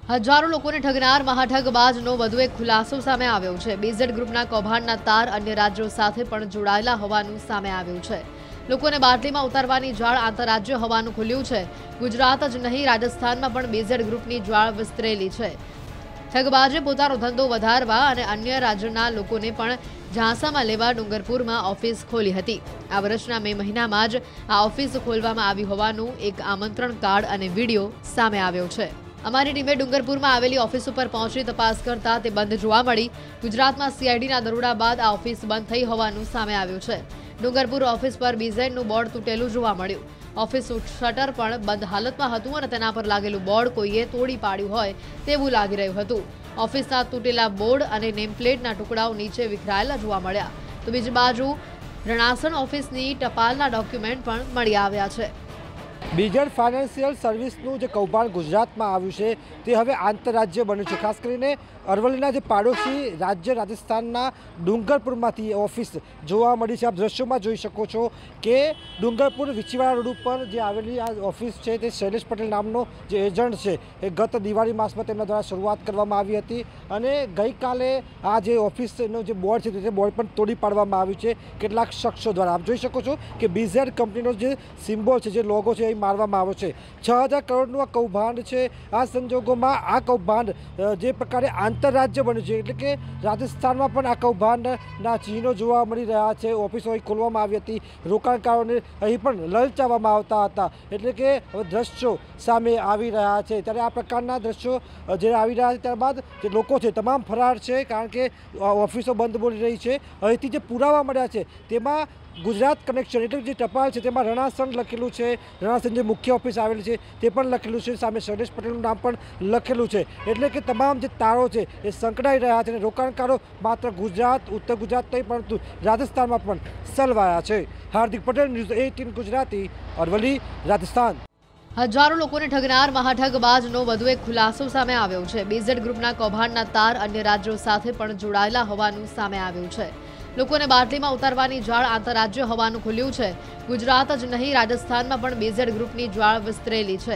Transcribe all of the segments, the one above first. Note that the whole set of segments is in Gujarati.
હજારો લોકોને ઠગનાર મહાઠગબાજનો વધુ એક ખુલાસો સામે આવ્યો છે। બીઝેડ ગ્રુપના કૌભાંડના તાર અન્ય રાજ્યો સાથે પણ જોડાયેલા હોવાનું સામે આવ્યું છે। લોકોને બાટલીમાં ઉતારવાની જાળ આંતરરાજ્ય હોવાનું ખુલ્યું છે। ગુજરાત જ નહીં, રાજસ્થાનમાં પણ બીઝેડ ગ્રુપની જાળ વિસ્તરેલી છે। ઠગબાજે પોતાનો ધંધો વધારવા અને અન્ય રાજ્યના લોકોને પણ ઝાંસામાં લેવા ડુંગરપુરમાં ઓફિસ ખોલી હતી। આ વર્ષના મે મહિનામાં જ આ ઓફિસ ખોલવામાં આવી હોવાનું એક આમંત્રણ કાર્ડ અને વિડીયો સામે આવ્યો છે। અમારી ટીમે ડુંગરપુરમાં આવેલી ઓફિસ ઉપર પહોંચી તપાસ કરતા તે બંધ જોવા મળી। ગુજરાતમાં સીઆઈડીના દરોડા બાદ આ ઓફિસ બંધ થઈ હોવાનું સામે આવ્યું છે। ડુંગરપુર ઓફિસ પર બીઝેડનું બોર્ડ તૂટેલું જોવા મળ્યું। ઓફિસ શટર પણ બંધ હાલતમાં હતું અને તેના પર લાગેલું બોર્ડ કોઈએ તોડી પાડ્યું હોય તેવું લાગી રહ્યું હતું। ઓફિસના તૂટેલા બોર્ડ અને નેમપ્લેટના ટુકડાઓ નીચે વિખરાયેલા જોવા મળ્યા, તો બીજી બાજુ રણાસણ ઓફિસની ટપાલના ડોક્યુમેન્ટ પણ મળી આવ્યા છે। બીઝેડ ફાઇનાન્શિયલ સર્વિસનું જે કૌભાંડ ગુજરાતમાં આવ્યું છે તે હવે આંતરરાજ્ય બન્યું છે। ખાસ કરીને અરવલ્લીના જે પાડોશી રાજ્ય રાજસ્થાનના ડુંગરપુરમાંથી ઓફિસ જોવા મળી છે। આપ દ્રશ્યોમાં જોઈ શકો છો કે ડુંગરપુર વિછીવાડા રોડ ઉપર જે આવેલી આ ઓફિસ છે તે શૈલેષ પટેલ નામનો જે એજન્ટ છે એ ગત દિવાળી માસમાં તેમના દ્વારા શરૂઆત કરવામાં આવી હતી અને ગઈકાલે આ જે ઓફિસનો જે બોર્ડ છે તે બોર્ડ પણ તોડી પાડવામાં આવ્યું છે કેટલાક શખ્સો દ્વારા। આપ જોઈ શકો છો કે બીઝેડ કંપનીનો જે સિમ્બોલ છે, જે લોગો છે, મારવામાં આવ્યો છે। 6000 કરોડનું આ કૌભાંડ છે। આ સંજોગોમાં આ કૌભાંડ જે પ્રકારે આંતરરાજ્ય બન્યું છે, એટલે કે રાજસ્થાનમાં પણ આ કૌભાંડના ચિહ્નો જોવા મળી રહ્યા છે। ઓફિસો અહીં ખોલવામાં આવી હતી, રોકાણકારોને અહીં પણ લલચાવવામાં આવતા હતા, એટલે કે હવે દ્રશ્યો સામે આવી રહ્યા છે। ત્યારે આ પ્રકારના દ્રશ્યો જ્યારે આવી રહ્યા છે ત્યારબાદ જે લોકો છે તમામ ફરાર છે, કારણ કે ઓફિસો બંધ બોલી રહી છે। અહીંથી જે પુરાવા મળ્યા છે તેમાં ગુજરાત કનેક્શન એટલે જે ટપાલ છે તેમાં રણાસણ લખેલું છે, રણાસણ જે મુખ્ય ઓફિસ આવેલી છે તે પણ લખેલું છે, સામે શૈલેષ પટેલનું નામ પણ લખેલું છે। એટલે કે તમામ જે તારો છે એ સંકળાઈ રહ્યા છે અને રોકાણકારો માત્ર ગુજરાત, ઉત્તર ગુજરાત નહીં પરંતુ રાજસ્થાનમાં પણ સલવાયા છે। હાર્દિક પટેલ, ન્યૂઝ 18 ગુજરાતી, અરવલ્લી, રાજસ્થાન। હજારો લોકોને ઠગનાર મહાઠગબાજનો વધુ એક ખુલાસો સામે આવ્યો છે। બીઝેડ ગ્રુપના કૌભાંડના તાર અન્ય રાજ્યો સાથે પણ જોડાયેલા હોવાનું સામે આવ્યું છે। લોકોને બાટલીમાં ઉતારવાની જાળ આંતરરાજ્ય હોવાનું ખુલ્યું છે। ગુજરાત જ નહીં, રાજસ્થાનમાં પણ બીઝેડ ગ્રુપની જાળ વિસ્તરેલી છે।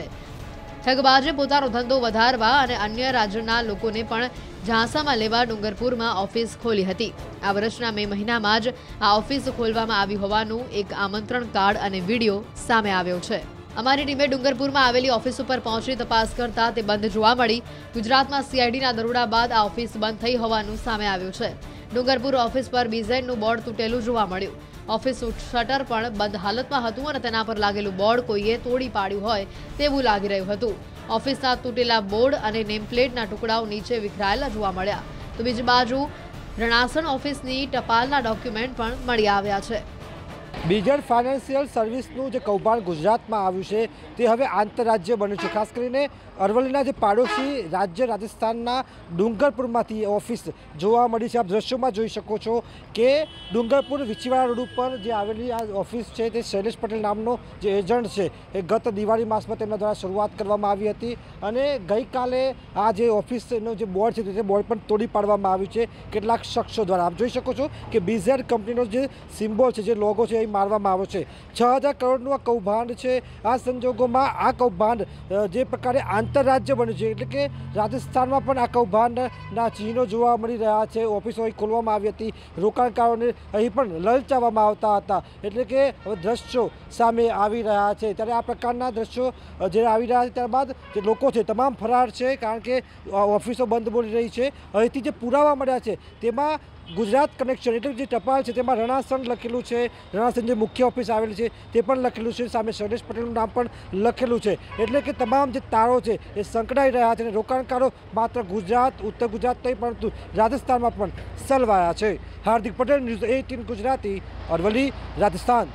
ઠગબાજે પોતાનો ધંધો વધારવા અને અન્ય રાજ્યના લોકોને પણ ઝાંસામાં લેવા ડુંગરપુરમાં ઓફિસ ખોલી હતી। આ વર્ષના મે મહિનામાં જ આ ઓફિસ ખોલવામાં આવી હોવાનું એક આમંત્રણ કાર્ડ અને વિડીયો સામે આવ્યો છે। અમારી ટીમે ડુંગરપુરમાં આવેલી ઓફિસ ઉપર પહોંચી તપાસ કરતા તે બંધ જોવા મળી। ગુજરાતમાં સીઆઈડીના દરોડા બાદ આ ઓફિસ બંધ થઈ હોવાનું સામે આવ્યું છે। ડુંગરપુર ઓફિસ પર બીઝેડનું બોર્ડ તૂટેલું જોવા મળ્યું। ઓફિસ શટર પણ બંધ હાલતમાં હતું અને તેના પર લાગેલું બોર્ડ કોઈએ તોડી પાડ્યું હોય તેવું લાગી રહ્યું હતું। ઓફિસના તૂટેલા બોર્ડ અને નેમપ્લેટના ટુકડાઓ નીચે વિખરાયેલા જોવા મળ્યા, તો બીજી બાજુ રણાસણ ઓફિસની ટપાલના ડોક્યુમેન્ટ પણ મળી આવ્યા છે। બીઝેડ ફાઇનાન્શિયલ સર્વિસનું જે કૌભાંડ ગુજરાતમાં આવ્યું છે તે હવે આંતરરાજ્ય બન્યું છે। ખાસ કરીને અરવલ્લીના જે પાડોશી રાજ્ય રાજસ્થાનના ડુંગરપુરમાંથી ઓફિસ જોવા મળી છે। આપ દ્રશ્યોમાં જોઈ શકો છો કે ડુંગરપુર વિછીવાડા રોડ ઉપર જે આવેલી આ ઓફિસ છે તે શૈલેષ પટેલ નામનો જે એજન્ટ છે એ ગત દિવાળી માસમાં તેમના દ્વારા શરૂઆત કરવામાં આવી હતી અને ગઈકાલે આ જે ઓફિસનો જે બોર્ડ છે તે બોર્ડ પણ તોડી પાડવામાં આવ્યું છે કેટલાક શખ્સો દ્વારા। આપ જોઈ શકો છો કે બીઝેડ કંપનીનો જે સિમ્બોલ છે, જે લોગો છે, મારવામાં આવ્યો છે। 6000 કરોડનું આ કૌભાંડ છે। આ સંજોગોમાં આ કૌભાંડ જે પ્રકારે આંતરરાજ્ય બન્યું છે, એટલે કે રાજસ્થાનમાં પણ આ કૌભાંડના ચિહ્નો જોવા મળી રહ્યા છે। ઓફિસો અહીં ખોલવામાં આવી હતી, રોકાણકારોને અહીં પણ લલચાવવામાં આવતા હતા, એટલે કે હવે દ્રશ્યો સામે આવી રહ્યા છે। ત્યારે આ પ્રકારના દ્રશ્યો જ્યારે આવી રહ્યા છે ત્યારબાદ જે લોકો છે તમામ ફરાર છે, કારણ કે ઓફિસો બંધ બોલી રહી છે। અહીંથી જે પુરાવા મળ્યા છે તેમાં ગુજરાત કનેક્શન એટલે જે ટપાલ છે તેમાં રણાસણ લખેલું છે, રણાસણ જે મુખ્ય ઓફિસ આવેલી છે તે પણ લખેલું છે, સામે શૈલેષ પટેલનું નામ પણ લખેલું છે। એટલે કે તમામ જે તારો છે એ સંકળાઈ રહ્યા છે અને રોકાણકારો માત્ર ગુજરાત, ઉત્તર ગુજરાત નહીં પરંતુ રાજસ્થાનમાં પણ સલવાયા છે। હાર્દિક પટેલ, ન્યૂઝ 18 ગુજરાતી, અરવલ્લી, રાજસ્થાન।